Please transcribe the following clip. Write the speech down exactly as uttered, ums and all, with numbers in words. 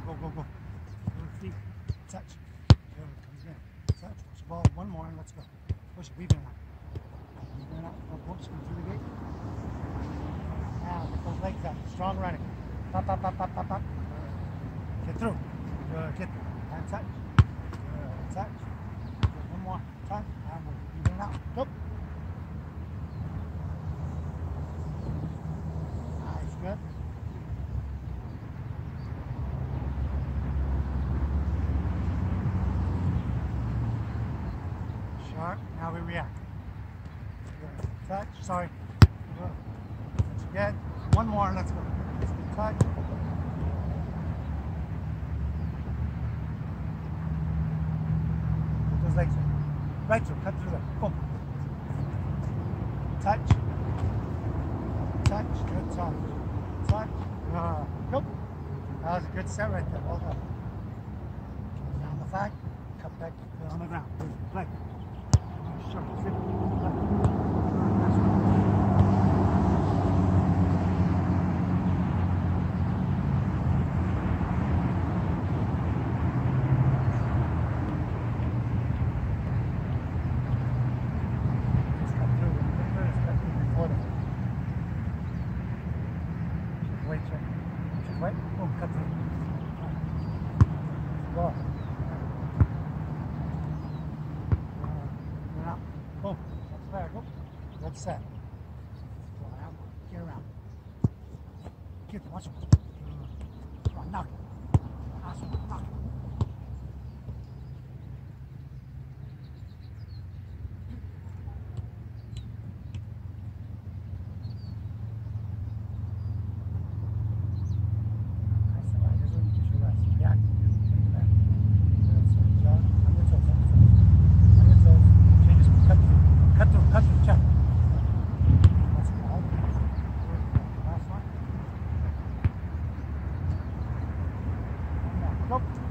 go, go, go. Little feet. Touch. There it comes in. Touch. Push the ball. One more and let's go. Push it. Weave it out. Weave it out. Go, go. Spin through the gate. Now, get those legs up. Strong running. Pop, pop, pop, pop, pop, pop. Get through. Good. Get through. And touch. Good. Touch. Good. One more. Touch. And we'll weave it out. Go. Nice. Good. Sharp. Now we react. Good. Touch. Sorry. Good. Touch again. One more. Let's go. Touch. Put those legs in. Right through. Cut through them. Go. Touch. Touch. Good touch. Touch. Uh, go. That was a good set right there. Well done. Down the flag. Cut back. Put it on the ground. Leg. Sharp. Flip. Leg. Wait, check. Just wait. Boom, cut through. Go. Go out. Boom. That's fair. Go. Good set. Go around. Get around. Get it. Watch it. Come on, knock it. Awesome. Knock it. Nope.